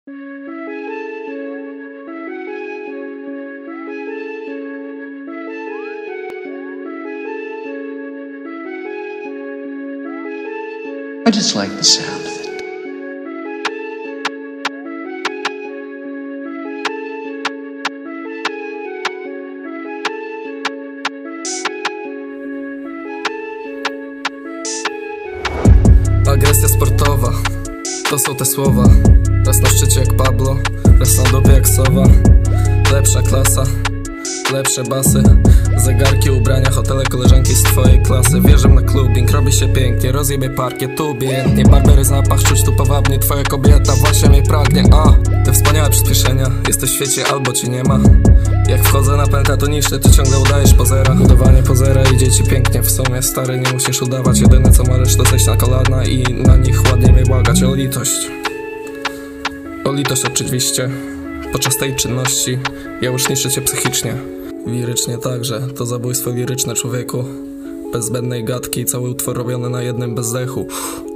I just like the sound of it. Agresja sportowa, to są te słowa. Raz na szczycie jak Pablo, raz na dupie jak sowa. Lepsza klasa, lepsze basy, zegarki, ubrania, hotele, koleżanki z twojej klasy. Wierzę na clubbing, robi się pięknie, rozjebie parkiet, tu obojętnie. Barbery zapach, czuć tu powabnie, twoja kobieta właśnie mnie pragnie. Te wspaniałe przyspieszenia, jesteś w świecie albo ci nie ma. Jak wchodzę na pentatoniczny, to ciągle udajesz pozera. Budowanie pozera idzie ci pięknie w sumie, stary, nie musisz udawać. Jedyne co możesz to zejść na kolana i na nich ładnie mnie błagać o litość. O litość oczywiście. Podczas tej czynności ja już niszczę cię psychicznie. Lirycznie także, to zabójstwo liryczne, człowieku. Bez zbędnej gadki, cały utwór robiony na jednym bezdechu.